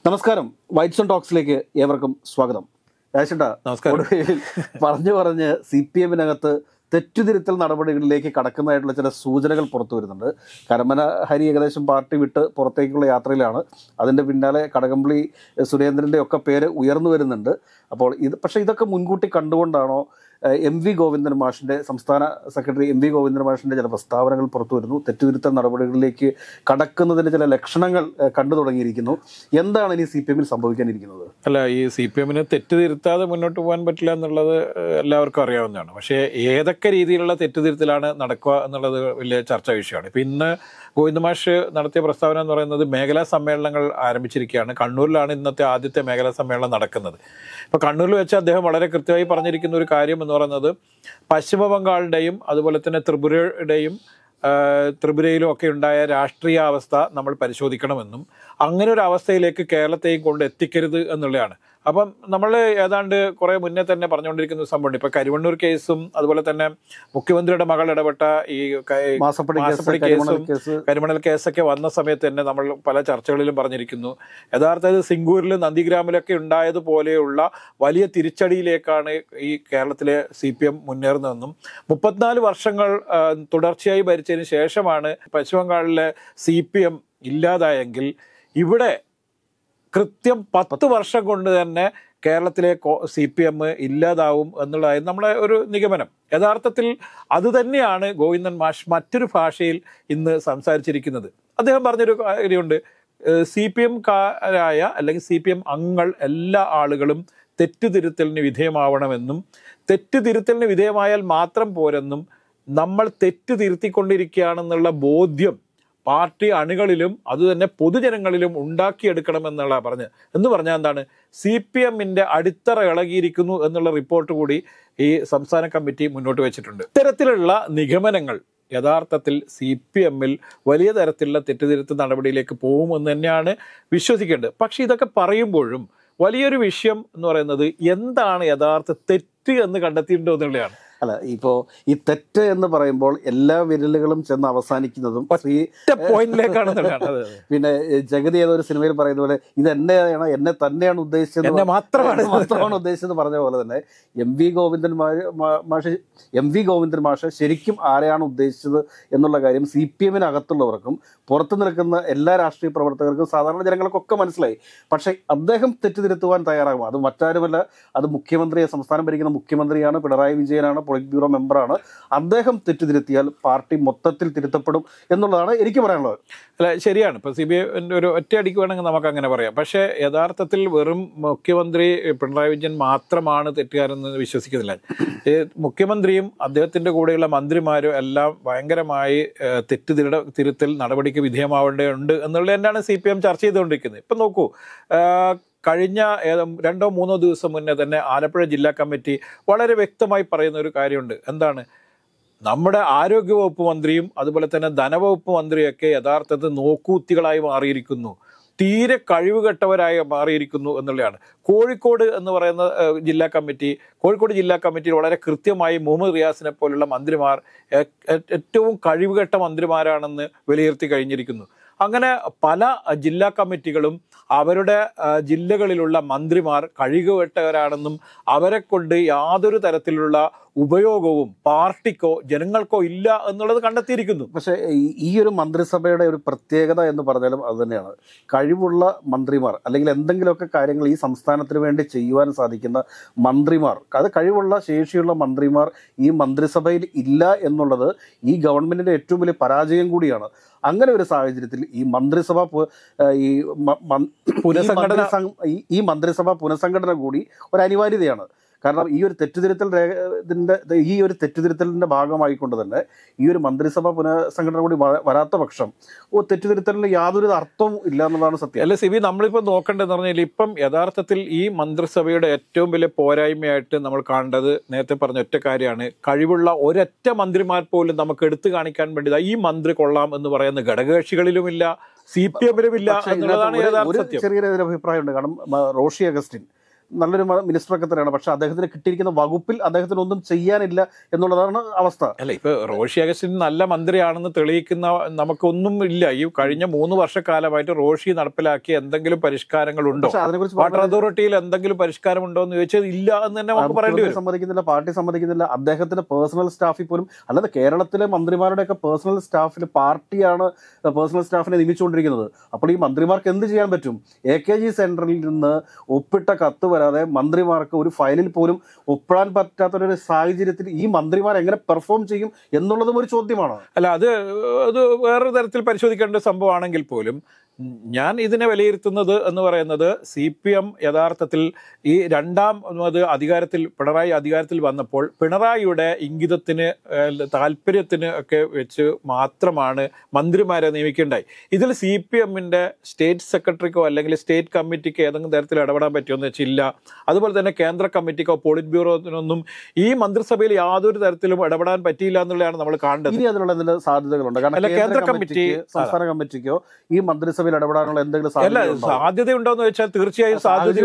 നമസ്കാരം. Whites on ടോക്സിലേക്ക് ഏവർക്കും സ്വാഗതം. രാജേട്ടാ, പറഞ്ഞ് CPM-നകത്ത് തെറ്റുതിരുത്തൽ നടപടികളിലേക്ക് കടക്കുന്നതായിട്ടുള്ള ചില സൂചനകൾ പുറത്തു വരുന്നുണ്ട്. കരമന ഹരി ഏകദേശം പാർട്ടി വിട്ട് പുറത്തേക്കുള്ള യാത്രയിലാണ്. അതിൻ്റെ പിന്നാലെ കടകംപള്ളി സുരേന്ദ്രൻ്റെ ഒക്കെ പേര് ഉയർന്നു വരുന്നുണ്ട്. അപ്പോൾ പക്ഷേ ഇതൊക്കെ മുൻകൂട്ടി കണ്ടുകൊണ്ടാണോ MV ഗോവിന്ദൻ മാഷിൻ്റെ സംസ്ഥാന സെക്രട്ടറി MV ഗോവിന്ദൻ മാഷിൻ്റെ ചില പ്രസ്താവനകൾ പുറത്തു വരുന്നു? തെറ്റുതിരുത്തൽ നടപടികളിലേക്ക് കടക്കുന്നതിന് ചില ലക്ഷണങ്ങൾ കണ്ടു തുടങ്ങിയിരിക്കുന്നു. എന്താണ് ഇനി CPM-ൽ സംഭവിക്കാനിരിക്കുന്നത്? അല്ല, ഈ CPM-ന് തെറ്റുതിരുത്താതെ മുന്നോട്ട് പോകാൻ പറ്റില്ല എന്നുള്ളത് എല്ലാവർക്കും അറിയാവുന്നതാണ്. പക്ഷേ ഏതൊക്കെ രീതിയിലുള്ള തെറ്റുതിരുത്തലാണ് നടക്കുക എന്നുള്ളത് വലിയ ചർച്ചാ വിഷയമാണ്. ഇപ്പം ഇന്ന് ഗോവിന്ദമാഷ് നടത്തിയ പ്രസ്താവന എന്ന് പറയുന്നത് മേഖലാ സമ്മേളനങ്ങൾ ആരംഭിച്ചിരിക്കുകയാണ്. കണ്ണൂരിലാണ് ഇന്നത്തെ ആദ്യത്തെ മേഖലാ സമ്മേളനം നടക്കുന്നത്. ഇപ്പോൾ കണ്ണൂരിൽ വെച്ച് അദ്ദേഹം വളരെ കൃത്യമായി പറഞ്ഞിരിക്കുന്ന ഒരു കാര്യം എന്ന് പറയുന്നത് പശ്ചിമ ബംഗാളിൻ്റെയും അതുപോലെ തന്നെ ത്രിപുരയിലും ഒക്കെ ഉണ്ടായ രാഷ്ട്രീയ അവസ്ഥ നമ്മൾ പരിശോധിക്കണമെന്നും അങ്ങനെ ഒരു അവസ്ഥയിലേക്ക് കേരളത്തെയും കൊണ്ട് എത്തിക്കരുത് എന്നുള്ളതാണ്. അപ്പം നമ്മൾ ഏതാണ്ട് കുറേ മുന്നേ തന്നെ പറഞ്ഞുകൊണ്ടിരിക്കുന്ന സംഭവമുണ്ട്. ഇപ്പം കരിമണ്ണൂർ കേസും അതുപോലെ തന്നെ മുഖ്യമന്ത്രിയുടെ മകൾ ഇടപെട്ട ഈ മാസപ്പടി കേസും കരിമണൽ കേസൊക്കെ വന്ന സമയത്ത് തന്നെ നമ്മൾ പല ചർച്ചകളിലും പറഞ്ഞിരിക്കുന്നു. യഥാർത്ഥത്തിൽ സിംഗൂരിലും നന്ദിഗ്രാമിലൊക്കെ ഉണ്ടായതുപോലെയുള്ള വലിയ തിരിച്ചടിയിലേക്കാണ് ഈ കേരളത്തിലെ CPM മുന്നേറുന്നതെന്നും 34 വർഷങ്ങൾ തുടർച്ചയായി ഭരിച്ചതിന് ശേഷമാണ് പശ്ചിമബംഗാളിലെ CPM ഇല്ലാതായെങ്കിൽ ഇവിടെ കൃത്യം 10 വർഷം കൊണ്ട് തന്നെ കേരളത്തിലെ CPM ഇല്ലാതാവും എന്നുള്ളതായിരുന്നു നമ്മളെ ഒരു നിഗമനം. യഥാർത്ഥത്തിൽ അതുതന്നെയാണ് ഗോവിന്ദൻ മാഷ് മറ്റൊരു ഭാഷയിൽ ഇന്ന് സംസാരിച്ചിരിക്കുന്നത്. അദ്ദേഹം പറഞ്ഞൊരു കാര്യമുണ്ട്. CPM-കാരായ അല്ലെങ്കിൽ CPM അംഗങ്ങൾ എല്ലാ ആളുകളും തെറ്റുതിരുത്തലിന് വിധേയമാവണമെന്നും തെറ്റുതിരുത്തലിന് വിധേയമായാൽ മാത്രം പോരെന്നും നമ്മൾ തെറ്റ് തിരുത്തിക്കൊണ്ടിരിക്കുകയാണെന്നുള്ള ബോധ്യം പാർട്ടി അണികളിലും അതുതന്നെ പൊതുജനങ്ങളിലും ഉണ്ടാക്കിയെടുക്കണമെന്നുള്ള എന്ന് പറഞ്ഞാൽ എന്താണ്, CPM-ന്റെ അടിത്തറ ഇളകിയിരിക്കുന്നു എന്നുള്ള റിപ്പോർട്ട് കൂടി ഈ സംസ്ഥാന കമ്മിറ്റി മുന്നോട്ട് വെച്ചിട്ടുണ്ട്. ഇത്തരത്തിലുള്ള നിഗമനങ്ങൾ യഥാർത്ഥത്തിൽ CPM-ൽ വലിയ തരത്തിലുള്ള തെറ്റുതിരുത്തൽ നടപടിയിലേക്ക് പോകുമെന്ന് തന്നെയാണ് വിശ്വസിക്കേണ്ടത്. പക്ഷെ ഇതൊക്കെ പറയുമ്പോഴും വലിയൊരു വിഷയം എന്ന് പറയുന്നത് എന്താണ് യഥാർത്ഥ തെറ്റ് എന്ന് കണ്ടെത്തിയിട്ടുണ്ടോ എന്നുള്ളതാണ്. അല്ല, ഇപ്പോൾ ഈ തെറ്റ് എന്ന് പറയുമ്പോൾ എല്ലാ വിരലുകളും ചെന്ന് അവസാനിക്കുന്നതും പോയിന്റിലേക്കാണ്. പിന്നെ ജഗതി ഏതൊരു സിനിമയിൽ പറയുന്ന പോലെ ഇത് എന്നെ തന്നെയാണ് ഉദ്ദേശിച്ചത്, മാത്രമാണ് ഉദ്ദേശിച്ചത് പറഞ്ഞ പോലെ തന്നെ MV ഗോവിന്ദൻ മാഷ് ശരിക്കും ആരെയാണ് ഉദ്ദേശിച്ചത് എന്നുള്ള കാര്യം CPM-നകത്തുള്ളവർക്കും പുറത്തു നിൽക്കുന്ന എല്ലാ രാഷ്ട്രീയ പ്രവർത്തകർക്കും സാധാരണ ജനങ്ങൾക്കൊക്കെ മനസ്സിലായി. പക്ഷേ അദ്ദേഹം തെറ്റുതിരുത്തുവാൻ തയ്യാറാകും. അത് മറ്റാരുമല്ല, അത് സംസ്ഥാനം ഭരിക്കുന്ന മുഖ്യമന്ത്രിയാണ്, പിണറായി വിജയനാണ്, പൊളിറ്റ് ബ്യൂറോ മെമ്പറാണ്. അദ്ദേഹം തെറ്റുതിരുത്തിയാൽ പാർട്ടി മൊത്തത്തിൽ തിരുത്തപ്പെടും എന്നുള്ളതാണ് എനിക്ക് പറയാനുള്ളത്. അല്ല, ശരിയാണ്. ഇപ്പോൾ CPM-ന്റെ ഒരു ഒറ്റയടിക്ക് വേണമെങ്കിൽ നമുക്ക് അങ്ങനെ പറയാം. പക്ഷേ യഥാർത്ഥത്തിൽ വെറും മുഖ്യമന്ത്രി പിണറായി വിജയൻ മാത്രമാണ് തെറ്റുകാരെന്ന് വിശ്വസിക്കുന്നില്ല. മുഖ്യമന്ത്രിയും അദ്ദേഹത്തിൻ്റെ കൂടെയുള്ള മന്ത്രിമാരും എല്ലാം ഭയങ്കരമായി തിരുത്തൽ നടപടിക്ക് വിധേയമാവേണ്ടതുണ്ട് എന്നുള്ളത് തന്നെയാണ് CPM ചർച്ച ചെയ്തുകൊണ്ടിരിക്കുന്നത്. ഇപ്പം നോക്കൂ, കഴിഞ്ഞ 2-3 ദിവസം മുന്നേ തന്നെ ആലപ്പുഴ ജില്ലാ കമ്മിറ്റി വളരെ വ്യക്തമായി പറയുന്ന ഒരു കാര്യമുണ്ട്. എന്താണ്, നമ്മുടെ ആരോഗ്യവകുപ്പ് മന്ത്രിയും അതുപോലെ തന്നെ ധനവകുപ്പ് മന്ത്രിയൊക്കെ യഥാർത്ഥത്തിൽ നോക്കൂത്തികളായി മാറിയിരിക്കുന്നു, തീരെ കഴിവുകെട്ടവരായി മാറിയിരിക്കുന്നു എന്നുള്ളതാണ്. കോഴിക്കോട് ജില്ലാ കമ്മിറ്റിയിൽ വളരെ കൃത്യമായി മുഹമ്മദ് റിയാസിനെ പോലുള്ള മന്ത്രിമാർ ഏറ്റവും കഴിവുകെട്ട മന്ത്രിമാരാണെന്ന് വിലയിരുത്തി കഴിഞ്ഞിരിക്കുന്നു. അങ്ങനെ പല ജില്ലാ കമ്മിറ്റികളും അവരുടെ ജില്ലകളിലുള്ള മന്ത്രിമാർ കഴിവുകെട്ടവരാണെന്നും അവരെ കൊണ്ട് യാതൊരു തരത്തിലുള്ള ഉപയോഗവും പാർട്ടിക്കോ ജനങ്ങൾക്കോ ഇല്ല എന്നുള്ളത് കണ്ടെത്തിയിരിക്കുന്നു. പക്ഷേ ഈ ഒരു മന്ത്രിസഭയുടെ ഒരു പ്രത്യേകത എന്ന് പറഞ്ഞാലും അത് തന്നെയാണ്. കഴിവുള്ള മന്ത്രിമാർ അല്ലെങ്കിൽ എന്തെങ്കിലുമൊക്കെ കാര്യങ്ങൾ ഈ സംസ്ഥാനത്തിന് വേണ്ടി ചെയ്യുവാൻ സാധിക്കുന്ന മന്ത്രിമാർ, അത് കഴിവുള്ള ശേഷിയുള്ള മന്ത്രിമാർ ഈ മന്ത്രിസഭയിൽ ഇല്ല എന്നുള്ളത് ഈ ഗവൺമെൻറ്റിൻ്റെ ഏറ്റവും വലിയ പരാജയം കൂടിയാണ്. അങ്ങനെ ഒരു സാഹചര്യത്തിൽ ഈ മന്ത്രിസഭ പുനഃസംഘടന കൂടി ഒരു അനിവാര്യതയാണ്. കാരണം ഈ ഒരു തെറ്റുതിരുത്തലിൻ്റെ ഭാഗമായിക്കൊണ്ട് തന്നെ ഈ ഒരു മന്ത്രിസഭ പുനഃസംഘടന കൂടി വരാത്ത പക്ഷം തെറ്റുതിരുത്തലിന് യാതൊരു അർത്ഥവും ഇല്ല എന്നുള്ളതാണ് സത്യം. അല്ല CB, നമ്മളിപ്പോൾ നോക്കേണ്ടതെന്ന് പറഞ്ഞാൽ ഇപ്പം യഥാർത്ഥത്തിൽ ഈ മന്ത്രിസഭയുടെ ഏറ്റവും വലിയ പോരായ്മയായിട്ട് നമ്മൾ കാണേണ്ടത് നേരത്തെ പറഞ്ഞ ഒറ്റ കാര്യമാണ്. കഴിവുള്ള ഒരൊറ്റ മന്ത്രിമാർ പോലും നമുക്ക് എടുത്തു കാണിക്കാൻ വേണ്ടി ഈ മന്ത്രി കൊള്ളാം എന്ന് പറയുന്ന ഘടകകക്ഷികളിലുമില്ല, CPM-ലുമില്ല എന്നുള്ളതാണ് യഥാർത്ഥ സത്യം. ചെറിയൊരു അഭിപ്രായമുണ്ട്. കാരണം റോഷി അഗസ്റ്റിൻ നല്ലൊരു മിനിസ്റ്ററൊക്കെ തന്നെയാണ്. പക്ഷെ അദ്ദേഹത്തിന് കിട്ടിയിരിക്കുന്ന വകുപ്പിൽ അദ്ദേഹത്തിന് ഒന്നും ചെയ്യാനില്ല എന്നുള്ളതാണ് അവസ്ഥ. അല്ല, ഇപ്പൊ റോഷി അഗസ്റ്റിൻ നല്ല മന്ത്രിയാണെന്ന് തെളിയിക്കുന്ന നമുക്കൊന്നും ഇല്ല. ഈ കഴിഞ്ഞ 3 വർഷക്കാലമായിട്ട് റോഷി നടപ്പിലാക്കിയ എന്തെങ്കിലും പരിഷ്കാരങ്ങൾ ഉണ്ടോ? വാട്ടർ അതോറിറ്റിയിൽ എന്തെങ്കിലും പരിഷ്കാരം ഉണ്ടോ എന്ന് ചോദിച്ചാൽ ഇല്ല എന്ന് തന്നെ നമുക്ക് പറയേണ്ടി വരും. സമ്മതിക്കുന്നില്ല, പാർട്ടി സമ്മതിക്കുന്നില്ല. അദ്ദേഹത്തിന്റെ പേഴ്സണൽ സ്റ്റാഫിൽ പോലും, അല്ലാതെ കേരളത്തിലെ മന്ത്രിമാരുടെയൊക്കെ പേഴ്സണൽ സ്റ്റാഫിൽ പാർട്ടിയാണ് പേഴ്സണൽ സ്റ്റാഫിനെ നിയമിച്ചുകൊണ്ടിരിക്കുന്നത്. അപ്പോൾ ഈ മന്ത്രിമാർക്ക് എന്ത് ചെയ്യാൻ പറ്റും? AKG സെന്ററിൽ നിന്ന് ഒപ്പിട്ട കത്ത് വരാതെ മന്ത്രിമാർക്ക് ഒരു ഫയലിൽ പോലും ഒപ്പിടാൻ പറ്റാത്തൊരു സാഹചര്യത്തിൽ ഈ മന്ത്രിമാർ എങ്ങനെ പെർഫോം ചെയ്യും എന്നുള്ളതും ഒരു ചോദ്യമാണ്. അല്ല, അത് വേറൊരു തരത്തിൽ പരിശോധിക്കേണ്ട സംഭവമാണെങ്കിൽ പോലും ഞാൻ ഇതിനെ വിലയിരുത്തുന്നത് എന്ന് പറയുന്നത് CPM യഥാർത്ഥത്തിൽ ഈ രണ്ടാമത് പിണറായി അധികാരത്തിൽ വന്നപ്പോൾ പിണറായിയുടെ ഇംഗിതത്തിന് താല്പര്യത്തിന് ഒക്കെ വെച്ച് മാത്രമാണ് മന്ത്രിമാരെ നിയമിക്കേണ്ടായി. ഇതിൽ CPMന്റെ സ്റ്റേറ്റ് സെക്രട്ടറിക്കോ അല്ലെങ്കിൽ സ്റ്റേറ്റ് കമ്മിറ്റിക്ക് ഏതെങ്കിലും തരത്തിൽ ഇടപെടാൻ പറ്റുമെന്ന് വെച്ചില്ല. അതുപോലെ തന്നെ കേന്ദ്ര കമ്മിറ്റിക്കോ പോളിറ്റ് ബ്യൂറോത്തിനൊന്നും ഈ മന്ത്രിസഭയിൽ യാതൊരു തരത്തിലും ഇടപെടാൻ പറ്റിയില്ല എന്നുള്ളതാണ് നമ്മൾ കാണേണ്ടത്. ഇനി അതിനുള്ള എന്തെങ്കിലും സാധ്യതകളുണ്ട്? കാരണം കേന്ദ്ര കമ്മിറ്റി, സംസ്ഥാന കമ്മിറ്റിക്കോ ഈ മന്ത്രിസഭയിൽ ഇടപെടാനുള്ള എന്തെങ്കിലും സാധ്യതയുണ്ടോ എന്ന് വെച്ചാൽ തീർച്ചയായും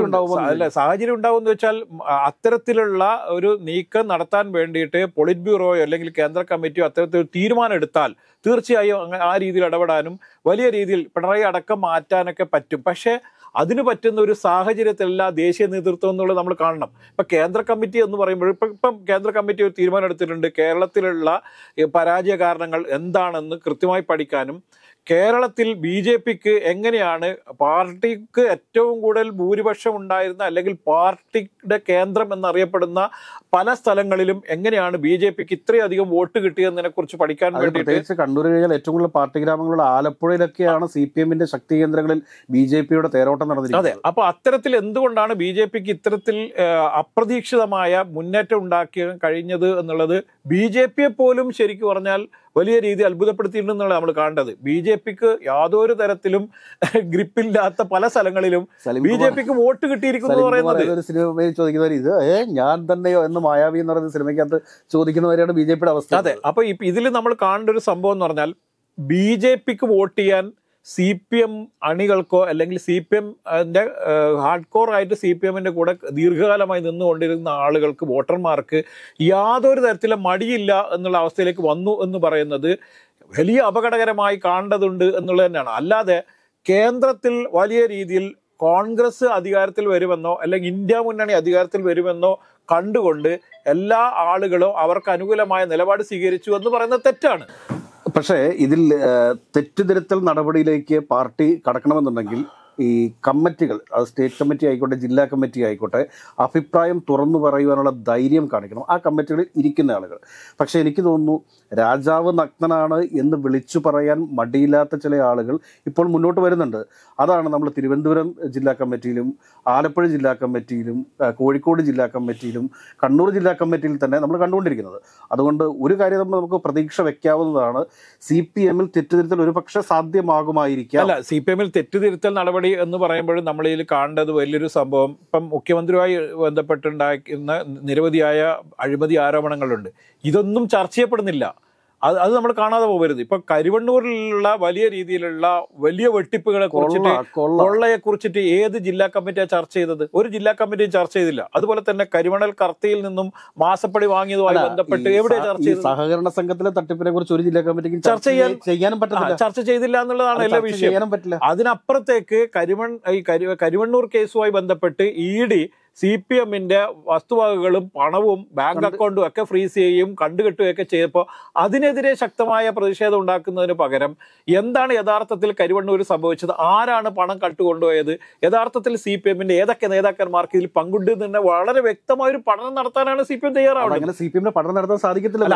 സാഹചര്യം ഉണ്ടാവും എന്ന് വെച്ചാൽ അത്തരത്തിലുള്ള ഒരു നീക്കം നടത്താൻ വേണ്ടിയിട്ട് പൊളിറ്റ് ബ്യൂറോയോ അല്ലെങ്കിൽ കേന്ദ്ര കമ്മിറ്റിയോ അത്തരത്തിൽ തീരുമാനം എടുത്താൽ തീർച്ചയായും ആ രീതിയിൽ ഇടപെടാനും വലിയ രീതിയിൽ പിണറായി അടക്കം മാറ്റാനൊക്കെ പറ്റും. പക്ഷേ അതിന് പറ്റുന്ന ഒരു സാഹചര്യത്തിലല്ല ദേശീയ നേതൃത്വം എന്നുള്ളത് നമ്മൾ കാണണം. ഇപ്പൊ കേന്ദ്ര കമ്മിറ്റി എന്ന് പറയുമ്പോൾ ഇപ്പം കേന്ദ്ര കമ്മിറ്റി ഒരു തീരുമാനം എടുത്തിട്ടുണ്ട്. കേരളത്തിലുള്ള പരാജയ കാരണങ്ങൾ എന്താണെന്ന് കൃത്യമായി പഠിക്കാനും കേരളത്തിൽ BJPക്ക് എങ്ങനെയാണ് പാർട്ടിക്ക് ഏറ്റവും കൂടുതൽ ഭൂരിപക്ഷം ഉണ്ടായിരുന്ന അല്ലെങ്കിൽ പാർട്ടിയുടെ കേന്ദ്രം എന്നറിയപ്പെടുന്ന പല സ്ഥലങ്ങളിലും എങ്ങനെയാണ് BJPക്ക് ഇത്രയധികം വോട്ട് കിട്ടിയതിനെ കുറിച്ച് പഠിക്കാൻ വേണ്ടിയിട്ട്, കണ്ണൂർ കഴിഞ്ഞാൽ ഏറ്റവും കൂടുതൽ പാർട്ടി ഗ്രാമങ്ങളുള്ള ആലപ്പുഴയിലൊക്കെയാണ് CPMന്റെ ശക്തി കേന്ദ്രങ്ങളിൽ BJPയുടെ തേരോട്ടം നടന്നിരിക്കുന്നത്. അതെ, അപ്പൊ അത്തരത്തിൽ എന്തുകൊണ്ടാണ് BJPക്ക് ഇത്തരത്തിൽ അപ്രതീക്ഷിതമായ മുന്നേറ്റം ഉണ്ടാക്കിയ കഴിഞ്ഞത് എന്നുള്ളത് BJPയെ പോലും ശരിക്കും പറഞ്ഞാൽ വലിയ രീതി അത്ഭുതപ്പെടുത്തിയിട്ടുണ്ടെന്നാണ് നമ്മൾ കാണേണ്ടത്. BJPക്ക് യാതൊരു തരത്തിലും ഗ്രിപ്പില്ലാത്ത പല സ്ഥലങ്ങളിലും BJPക്ക് വോട്ട് കിട്ടിയിരിക്കുന്നു പറയുന്നത്. സിനിമയിൽ ചോദിക്കുന്നവർ ഇത് ഞാൻ തന്നെയോ എന്ന് മായാവി എന്ന് പറയുന്ന സിനിമയ്ക്കകത്ത് ചോദിക്കുന്നവരെയാണ് BJPയുടെ അവസ്ഥ. അതെ, അപ്പൊ ഇതിൽ നമ്മൾ കാണേണ്ട ഒരു സംഭവം എന്ന് പറഞ്ഞാൽ BJPക്ക് വോട്ട് ചെയ്യാൻ CPM അണികൾക്കോ അല്ലെങ്കിൽ CPMന്റെ ഹാർഡ് കോർ ആയിട്ട് CPMന്റെ കൂടെ ദീർഘകാലമായി നിന്നുകൊണ്ടിരുന്ന ആളുകൾക്ക്, വോട്ടർമാർക്ക് യാതൊരു തരത്തിലും മടിയില്ല എന്നുള്ള അവസ്ഥയിലേക്ക് വന്നു എന്ന് പറയുന്നത് വലിയ അപകടകരമായി കാണേണ്ടതുണ്ട് എന്നുള്ളത് തന്നെയാണ്. അല്ലാതെ കേന്ദ്രത്തിൽ വലിയ രീതിയിൽ കോൺഗ്രസ് അധികാരത്തിൽ വരുമെന്നോ അല്ലെങ്കിൽ ഇന്ത്യ മുന്നണി അധികാരത്തിൽ വരുമെന്നോ കണ്ടുകൊണ്ട് എല്ലാ ആളുകളും അവർക്ക് അനുകൂലമായ നിലപാട് സ്വീകരിച്ചു എന്ന് പറയുന്നത് തെറ്റാണ്. പക്ഷേ ഇതിൽ തെറ്റുതിരുത്തൽ നടപടിയിലേക്ക് പാർട്ടി കടക്കണമെന്നുണ്ടെങ്കിൽ ഈ കമ്മിറ്റികൾ, അത് സ്റ്റേറ്റ് കമ്മിറ്റി ആയിക്കോട്ടെ ജില്ലാ കമ്മിറ്റി ആയിക്കോട്ടെ, അഭിപ്രായം തുറന്നു പറയുവാനുള്ള ധൈര്യം കാണിക്കണം ആ കമ്മിറ്റികളിൽ ഇരിക്കുന്ന ആളുകൾ. പക്ഷേ എനിക്ക് തോന്നുന്നു രാജാവ് നഗ്നനാണ് എന്ന് വിളിച്ചു പറയാൻ മടിയില്ലാത്ത ചില ആളുകൾ ഇപ്പോൾ മുന്നോട്ട് വരുന്നുണ്ട്. അതാണ് നമ്മൾ തിരുവനന്തപുരം ജില്ലാ കമ്മിറ്റിയിലും ആലപ്പുഴ ജില്ലാ കമ്മിറ്റിയിലും കോഴിക്കോട് ജില്ലാ കമ്മിറ്റിയിലും കണ്ണൂർ ജില്ലാ കമ്മിറ്റിയിൽ തന്നെ നമ്മൾ കണ്ടുകൊണ്ടിരിക്കുന്നത്. അതുകൊണ്ട് ഒരു കാര്യം നമുക്ക് പ്രതീക്ഷ വെക്കാവുന്നതാണ്, CPMൽ തെറ്റുതിരുത്തൽ ഒരു പക്ഷേ സാധ്യമാകുമായിരിക്കാം. അല്ല, CPMൽ തെറ്റുതിരുത്തൽ നടപടി എന്ന് പറയുമ്പോഴും നമ്മൾ ഇതിൽ കാണേണ്ടത് വലിയൊരു സംഭവം, ഇപ്പം മുഖ്യമന്ത്രിയുമായി ബന്ധപ്പെട്ടുണ്ടാക്കുന്ന നിരവധിയായ അഴിമതി ആരോപണങ്ങളുണ്ട്. ഇതൊന്നും ചർച്ച ചെയ്യപ്പെടുന്നില്ല. അത് നമ്മൾ കാണാതെ പോകരുത്. ഇപ്പൊ കരിവണ്ണൂരിലുള്ള വലിയ രീതിയിലുള്ള വലിയ വെട്ടിപ്പുകളെ കുറിച്ചിട്ട്, കൊള്ളയെ കുറിച്ചിട്ട് ഏത് ജില്ലാ കമ്മിറ്റിയാണ് ചർച്ച ചെയ്തത്? ഒരു ജില്ലാ കമ്മിറ്റിയും ചർച്ച ചെയ്തില്ല. അതുപോലെ തന്നെ കരിമണൽ കർത്തിയിൽ നിന്നും മാസപ്പടി വാങ്ങിയതുമായി ബന്ധപ്പെട്ട് എവിടെ ചർച്ച ചെയ്തത്? സഹകരണ സംഘത്തിലെ തട്ടിപ്പിനെ കുറിച്ച് ഒരു ജില്ലാ കമ്മിറ്റിക്ക് ചെയ്യാനും പറ്റില്ല, ചർച്ച ചെയ്തില്ല എന്നുള്ളതാണ് എല്ലാ വിഷയം. അതിനപ്പുറത്തേക്ക് കരിവണ്ണൂർ കേസുമായി ബന്ധപ്പെട്ട് ED CPMന്റെ വസ്തുവകകളും പണവും ബാങ്ക് അക്കൗണ്ടും ഒക്കെ ഫ്രീസ് ചെയ്യുകയും കണ്ടുകെട്ടുകയൊക്കെ ചെയ്തപ്പോൾ അതിനെതിരെ ശക്തമായ പ്രതിഷേധം ഉണ്ടാക്കുന്നതിന് പകരം എന്താണ് യഥാർത്ഥത്തിൽ കരിവണ്ണൂർ സംഭവിച്ചത്? ആരാണ് പണം കട്ടുകൊണ്ടുപോയത്? യഥാർത്ഥത്തിൽ CPMന്റെ ഏതൊക്കെ നേതാക്കന്മാർക്ക് ഇതിൽ പങ്കുണ്ട് എന്ന് വളരെ വ്യക്തമായ ഒരു പഠനം നടത്താനാണ് CPM തയ്യാറാവുന്നത്. CPMന്റെ പഠനം നടത്താൻ സാധിക്കത്തില്ല.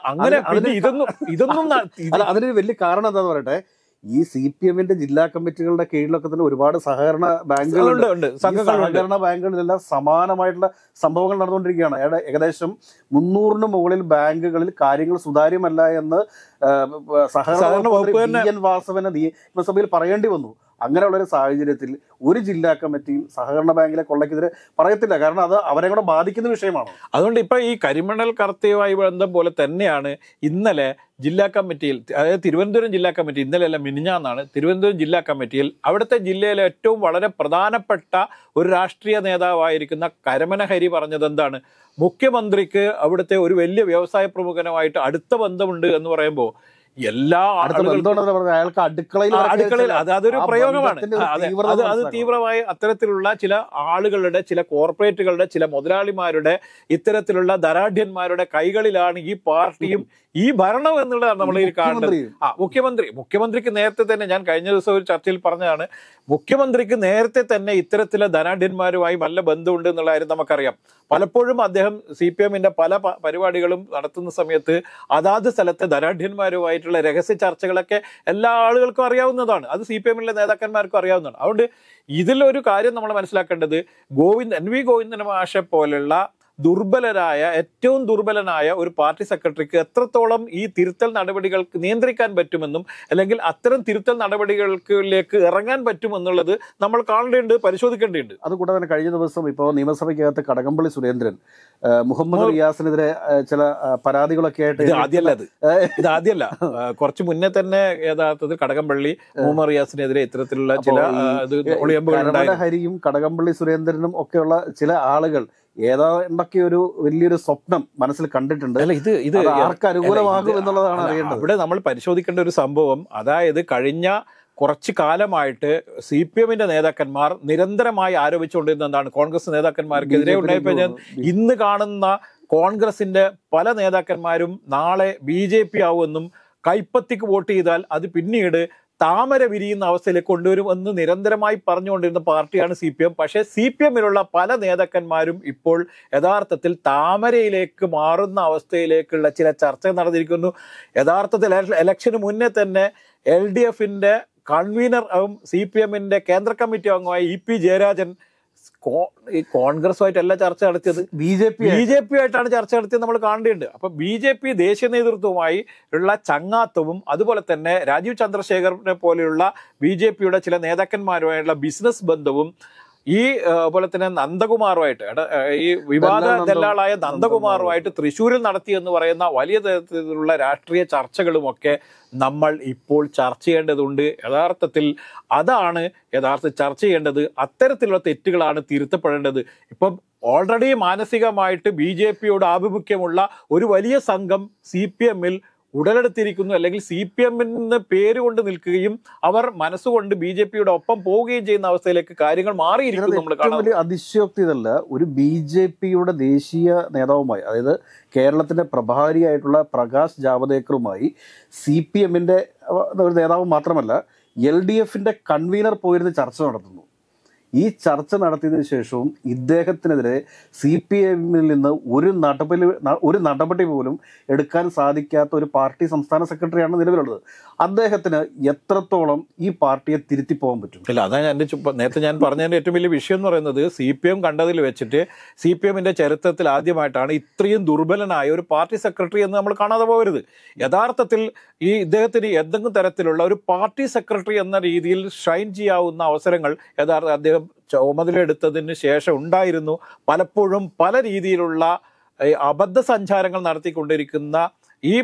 ഇതൊന്നും അതിനൊരു വലിയ കാരണം എന്താന്ന് പറയട്ടെ, ഈ CPMന്റെ ജില്ലാ കമ്മിറ്റികളുടെ കീഴിലൊക്കെ തന്നെ ഒരുപാട് സഹകരണ ബാങ്കുകളുണ്ട്. സഹകരണ ബാങ്കുകളിലെല്ലാം സമാനമായിട്ടുള്ള സംഭവങ്ങൾ നടന്നുകൊണ്ടിരിക്കുകയാണ്. ഏകദേശം 300-ന് മുകളിൽ ബാങ്കുകളിൽ കാര്യങ്ങൾ സുതാര്യമല്ല എന്ന് സഹകരണ വകുപ്പ് വാസവന് നിയമസഭയിൽ പറയേണ്ടി വന്നു. അങ്ങനെയുള്ളൊരു സാഹചര്യത്തിൽ ഒരു ജില്ലാ കമ്മിറ്റിയും സഹകരണ ബാങ്കിലെ കൊള്ളയ്ക്കെതിരെ പറയത്തില്ല. കാരണം അത് അവരെ കൂടെ ബാധിക്കുന്ന വിഷയമാണ്. അതുകൊണ്ട് ഇപ്പൊ ഈ കരിമണൽ കടത്തുമായി ബന്ധം പോലെ തന്നെയാണ് ഇന്നലെ ജില്ലാ കമ്മിറ്റിയിൽ, അതായത് തിരുവനന്തപുരം ജില്ലാ കമ്മിറ്റി, ഇന്നലെ അല്ല മിനിഞ്ഞാന്നാണ് തിരുവനന്തപുരം ജില്ലാ കമ്മിറ്റിയിൽ അവിടുത്തെ ജില്ലയിലെ ഏറ്റവും വളരെ പ്രധാനപ്പെട്ട ഒരു രാഷ്ട്രീയ നേതാവായിരിക്കുന്ന കരമന ഹരി പറഞ്ഞത് എന്താണ്? മുഖ്യമന്ത്രിക്ക് അവിടുത്തെ ഒരു വലിയ വ്യവസായ പ്രമുഖനുമായിട്ട് അടുത്ത ബന്ധമുണ്ട് എന്ന് പറയുമ്പോൾ എല്ലാ അയാൾക്ക് അടുക്കളയിൽ അതൊരു പ്രയോഗമാണ്. അത് തീവ്രമായി അത്തരത്തിലുള്ള ചില ആളുകളുടെ, ചില കോർപ്പറേറ്റുകളുടെ, ചില മുതലാളിമാരുടെ, ഇത്തരത്തിലുള്ള ധനാഢ്യന്മാരുടെ കൈകളിലാണ് ഈ പാർട്ടിയും ഈ ഭരണം എന്നുള്ളതാണ് നമ്മൾ ഈ കാണുന്നത്. മുഖ്യമന്ത്രിക്ക് നേരത്തെ തന്നെ, ഞാൻ കഴിഞ്ഞ ദിവസം ഒരു ചർച്ചയിൽ പറഞ്ഞതാണ്, മുഖ്യമന്ത്രിക്ക് നേരത്തെ തന്നെ ഇത്തരത്തിലുള്ള ധനാഢ്യന്മാരുമായി നല്ല ബന്ധമുണ്ട് എന്നുള്ള കാര്യം നമുക്കറിയാം. പലപ്പോഴും അദ്ദേഹം CPM-ന്റെ പല പരിപാടികളും നടത്തുന്ന സമയത്ത് അതാത് സ്ഥലത്തെ ധനാഢ്യന്മാരുമായിട്ടുള്ള രഹസ്യ ചർച്ചകളൊക്കെ എല്ലാ ആളുകൾക്കും അറിയാവുന്നതാണ്. അത് CPM-ലെ നേതാക്കന്മാർക്കും അറിയാവുന്നതാണ്. അതുകൊണ്ട് ഇതിലൊരു കാര്യം നമ്മൾ മനസ്സിലാക്കേണ്ടത്, NV ഗോവിന്ദൻ മാഷെ പോലുള്ള ഏറ്റവും ദുർബലനായ ഒരു പാർട്ടി സെക്രട്ടറിക്ക് എത്രത്തോളം ഈ തിരുത്തൽ നടപടികൾക്ക് നിയന്ത്രിക്കാൻ പറ്റുമെന്നും അല്ലെങ്കിൽ അത്തരം തിരുത്തൽ നടപടികളിലേക്ക് ഇറങ്ങാൻ പറ്റുമെന്നുള്ളത് നമ്മൾ കാണേണ്ടതുണ്ട്, പരിശോധിക്കേണ്ടതുണ്ട്. അതുകൂടാതെ തന്നെ കഴിഞ്ഞ ദിവസം ഇപ്പോൾ നിയമസഭയ്ക്കകത്ത് കടകംപള്ളി സുരേന്ദ്രൻ മുഹമ്മദ് റിയാസിനെതിരെ ചില പരാതികളൊക്കെ ആയിട്ട്, ഇത് ആദ്യമല്ല, കുറച്ച് മുന്നേ തന്നെ യഥാർത്ഥത്തിൽ കടകംപള്ളി മുഹമ്മദ് റിയാസിനെതിരെ ഇത്തരത്തിലുള്ള ചില ഹരിയും കടകംപള്ളി സുരേന്ദ്രനും ഒക്കെയുള്ള ചില ആളുകൾ ഏതാണ്ടൊക്കെ ഒരു വലിയൊരു സ്വപ്നം മനസ്സിൽ കണ്ടിട്ടുണ്ട്. ഇത് ആർക്ക് അനുകൂലമാകും എന്നുള്ളതാണ് അറിയേണ്ടത്. ഇവിടെ നമ്മൾ പരിശോധിക്കേണ്ട ഒരു സംഭവം, അതായത് കഴിഞ്ഞ കുറച്ചു കാലമായിട്ട് CPM-ന്റെ നേതാക്കന്മാർ നിരന്തരമായി ആരോപിച്ചുകൊണ്ടിരുന്ന എന്താണ്? കോൺഗ്രസ് നേതാക്കന്മാർക്കെതിരെ ഉണ്ടായപ്പോൾ ഇന്ന് കാണുന്ന കോൺഗ്രസിന്റെ പല നേതാക്കന്മാരും നാളെ BJP ആവുമെന്നും കൈപ്പത്തിക്ക് വോട്ട് ചെയ്താൽ അത് പിന്നീട് താമര വിരിയുന്ന അവസ്ഥയിലേക്ക് കൊണ്ടുവരുമെന്ന് നിരന്തരമായി പറഞ്ഞുകൊണ്ടിരുന്ന പാർട്ടിയാണ് CPM. പക്ഷേ CPM-ലുള്ള പല നേതാക്കന്മാരും ഇപ്പോൾ യഥാർത്ഥത്തിൽ താമരയിലേക്ക് മാറുന്ന അവസ്ഥയിലേക്കുള്ള ചില ചർച്ച നടന്നിരിക്കുന്നു. യഥാർത്ഥത്തിൽ ഇലക്ഷന് മുന്നേ തന്നെ LDF-ന്റെ കൺവീനർ ആവും CPM-ന്റെ കേന്ദ്ര കമ്മിറ്റി അംഗമായ EP ജയരാജൻ ഈ കോൺഗ്രസുമായിട്ടല്ല ചർച്ച നടത്തിയത്, BJP ആയിട്ടാണ് ചർച്ച നടത്തിയത് നമ്മൾ കാണേണ്ടതുണ്ട്. അപ്പൊ BJP ദേശീയ നേതൃത്വവുമായി ഉള്ള ചങ്ങാത്തവും അതുപോലെ തന്നെ രാജീവ് ചന്ദ്രശേഖറിനെ പോലെയുള്ള BJP-യുടെ ചില നേതാക്കന്മാരുമായുള്ള ബിസിനസ് ബന്ധവും ഈ പോലെ തന്നെ നന്ദകുമാറുമായിട്ട്, ഈ വിവാദ ദല്ലാളായ നന്ദകുമാറുമായിട്ട് തൃശ്ശൂരിൽ നടത്തി എന്ന് പറയുന്ന വലിയ തരത്തിലുള്ള രാഷ്ട്രീയ ചർച്ചകളുമൊക്കെ നമ്മൾ ഇപ്പോൾ ചർച്ച ചെയ്യേണ്ടതുണ്ട്. യഥാർത്ഥത്തിൽ അതാണ് ചർച്ച ചെയ്യേണ്ടത്. അത്തരത്തിലുള്ള തെറ്റുകളാണ് തിരുത്തപ്പെടേണ്ടത്. ഇപ്പം ഓൾറെഡി മാനസികമായിട്ട് BJP-യോട് ആഭിമുഖ്യമുള്ള ഒരു വലിയ സംഘം CPM-ൽ ഉടലെടുത്തിരിക്കുന്നു, അല്ലെങ്കിൽ CPM-ന് പേരുകൊണ്ട് നിൽക്കുകയും അവർ മനസ്സുകൊണ്ട് BJP-യുടെ ഒപ്പം പോവുകയും ചെയ്യുന്ന അവസ്ഥയിലേക്ക് കാര്യങ്ങൾ മാറിയിരിക്കുന്നു. നമ്മൾ കാണാൻ അതിശയോക്തി ഇതല്ല, ഒരു BJP-യുടെ ദേശീയ നേതാവുമായി, അതായത് കേരളത്തിന്റെ പ്രഭാരിയായിട്ടുള്ള പ്രകാശ് ജാവദേക്കറുമായി CPM-ന്റെ ഒരു നേതാവ് മാത്രമല്ല LDF-ന്റെ കൺവീനർ പോയിരുന്ന് ചർച്ച നടത്തുന്നു. ഈ ചർച്ച നടത്തിയതിനു ശേഷവും ഇദ്ദേഹത്തിനെതിരെ CPM-ൽ നിന്ന് ഒരു നടപടി പോലും എടുക്കാൻ സാധിക്കാത്ത ഒരു പാർട്ടി സംസ്ഥാന സെക്രട്ടറിയാണ് നിലവിലുള്ളത്. അദ്ദേഹത്തിന് എത്രത്തോളം ഈ പാർട്ടിയെ തിരുത്തി പോകാൻ പറ്റും? ഇല്ല, അതാണ് നേരത്തെ ഞാൻ പറഞ്ഞതിന്റെ ഏറ്റവും വലിയ വിഷയം എന്ന് പറയുന്നത്, CPM കണ്ടതിൽ വെച്ചിട്ട് CPM-ന്റെ ചരിത്രത്തിൽ ആദ്യമായിട്ടാണ് ഇത്രയും ദുർബലനായ ഒരു പാർട്ടി സെക്രട്ടറി എന്ന് നമ്മൾ കാണാതെ പോകരുത്. യഥാർത്ഥത്തിൽ ഈ ഇദ്ദേഹത്തിന് എന്തെങ്കിലും തരത്തിലുള്ള ഒരു പാർട്ടി സെക്രട്ടറി എന്ന രീതിയിൽ ഷൈൻ ചെയ്യാവുന്ന അവസരങ്ങൾ അദ്ദേഹം ചുമതലയെടുത്തതിന് ശേഷം ഉണ്ടായിരുന്നു. പലപ്പോഴും പല രീതിയിലുള്ള അബദ്ധ സഞ്ചാരങ്ങൾ നടത്തിക്കൊണ്ടിരിക്കുന്ന ഈ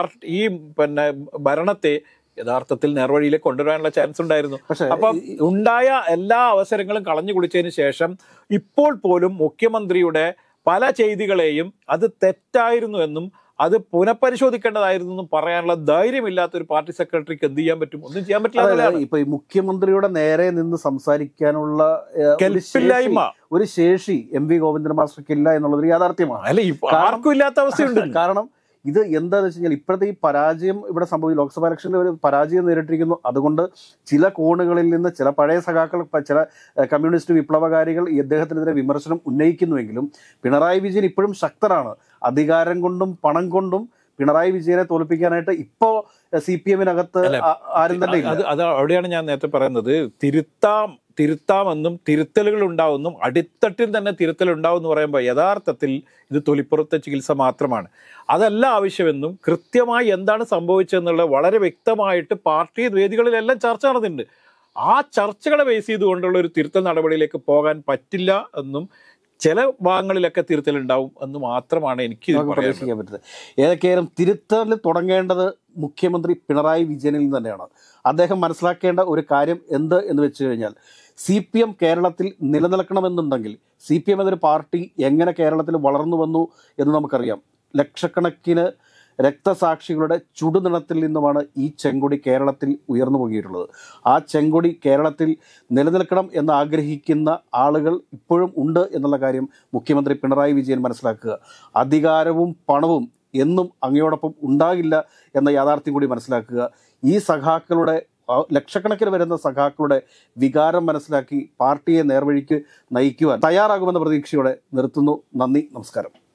ഭരണത്തെ യഥാർത്ഥത്തിൽ നേർവഴിയിലേക്ക് കൊണ്ടുവരാനുള്ള ചാൻസ് ഉണ്ടായിരുന്നു. അപ്പം ഉണ്ടായ എല്ലാ അവസരങ്ങളും കളഞ്ഞു കുളിച്ചതിന് ശേഷം ഇപ്പോൾ പോലും മുഖ്യമന്ത്രിയുടെ പല ചെയ്തികളെയും അത് തെറ്റായിരുന്നു എന്നും അത് പുനഃപരിശോധിക്കേണ്ടതായിരുന്നു പറയാനുള്ള ധൈര്യമില്ലാത്ത ഒരു പാർട്ടി സെക്രട്ടറിക്ക് എന്ത് ചെയ്യാൻ പറ്റും? ഒന്നും ചെയ്യാൻ പറ്റില്ല. ഇപ്പൊ ഈ മുഖ്യമന്ത്രിയുടെ നേരെ നിന്ന് സംസാരിക്കാനുള്ള ഒരു ശേഷി MV ഗോവിന്ദൻ മാസ്റ്റർക്ക് ഇല്ല എന്നുള്ളത് യാഥാർത്ഥ്യമാണ്. അല്ല, ആർക്കും ഇല്ലാത്ത അവസ്ഥയുണ്ട്. കാരണം ഇത് എന്താണെന്ന് വെച്ച് കഴിഞ്ഞാൽ ഇപ്പോഴത്തെ ഈ പരാജയം ഇവിടെ സംഭവിച്ചു, ലോക്സഭാ ഇലക്ഷനിൽ ഒരു പരാജയം നേരിട്ടിരിക്കുന്നു. അതുകൊണ്ട് ചില കോണുകളിൽ നിന്ന് ചില പഴയ സഖാക്കൾ, ചില കമ്മ്യൂണിസ്റ്റ് വിപ്ലവകാരികൾ ഇദ്ദേഹത്തിനെതിരെ വിമർശനം ഉന്നയിക്കുന്നുവെങ്കിലും പിണറായി വിജയൻ ഇപ്പോഴും ശക്തരാണ്. അധികാരം കൊണ്ടും പണം കൊണ്ടും പിണറായി വിജയനെ തോൽപ്പിക്കാനായിട്ട് ഇപ്പോ CPM-നകത്ത് ആരും തന്നെ ഇല്ല. അത് അവിടെയാണ് ഞാൻ നേരത്തെ പറയുന്നത്, തിരുത്താമെന്നും തിരുത്തലുകൾ ഉണ്ടാവുമെന്നും അടിത്തട്ടിൽ തന്നെ തിരുത്തൽ ഉണ്ടാവും എന്ന് പറയുമ്പോൾ യഥാർത്ഥത്തിൽ ഇത് തൊലിപ്പുറത്തെ ചികിത്സ മാത്രമാണ്. അതല്ല ആവശ്യമെന്നും കൃത്യമായി എന്താണ് സംഭവിച്ചതെന്നുള്ളത് വളരെ വ്യക്തമായിട്ട് പാർട്ടി വേദികളിലെല്ലാം ചർച്ച നടന്നിട്ടുണ്ട്. ആ ചർച്ചകളെ ബേസ് ചെയ്തുകൊണ്ടുള്ള ഒരു തിരുത്തൽ നടപടിയിലേക്ക് പോകാൻ പറ്റില്ല എന്നും ചില ഭാഗങ്ങളിലൊക്കെ തിരുത്തലുണ്ടാവും എന്ന് മാത്രമാണ് എനിക്ക് പ്രതീക്ഷിക്കാൻ പറ്റുന്നത്. ഏതൊക്കെയായാലും തിരുത്തൽ തുടങ്ങേണ്ടത് മുഖ്യമന്ത്രി പിണറായി വിജയനിൽ നിന്ന് തന്നെയാണ്. അദ്ദേഹം മനസ്സിലാക്കേണ്ട ഒരു കാര്യം എന്ത് എന്ന് വെച്ച് കഴിഞ്ഞാൽ, CPM കേരളത്തിൽ നിലനിൽക്കണമെന്നുണ്ടെങ്കിൽ CPM എന്നൊരു പാർട്ടി എങ്ങനെ കേരളത്തിൽ വളർന്നു വന്നു എന്ന് നമുക്കറിയാം. ലക്ഷക്കണക്കിന് രക്തസാക്ഷികളുടെ ചുടുനിണത്തിൽ നിന്നുമാണ് ഈ ചെങ്കൊടി കേരളത്തിൽ ഉയർന്നു പോയിട്ടുള്ളത്. ആ ചെങ്കൊടി കേരളത്തിൽ നിലനിൽക്കണം എന്ന് ആഗ്രഹിക്കുന്ന ആളുകൾ ഇപ്പോഴും ഉണ്ട് എന്നുള്ള കാര്യം മുഖ്യമന്ത്രി പിണറായി വിജയൻ മനസ്സിലാക്കുക. അധികാരവും പണവും എന്നും അങ്ങയോടൊപ്പം ഉണ്ടാകില്ല എന്ന യാഥാർത്ഥ്യം കൂടി മനസ്സിലാക്കുക. ഈ സഖാക്കളുടെ ലക്ഷക്കണക്കിന് വരുന്ന സഖാക്കളുടെ വികാരം മനസ്സിലാക്കി പാർട്ടിയെ നേർവഴിക്ക് നയിക്കുവാൻ തയ്യാറാകുമെന്ന പ്രതീക്ഷയോടെ നിർത്തുന്നു. നന്ദി, നമസ്കാരം.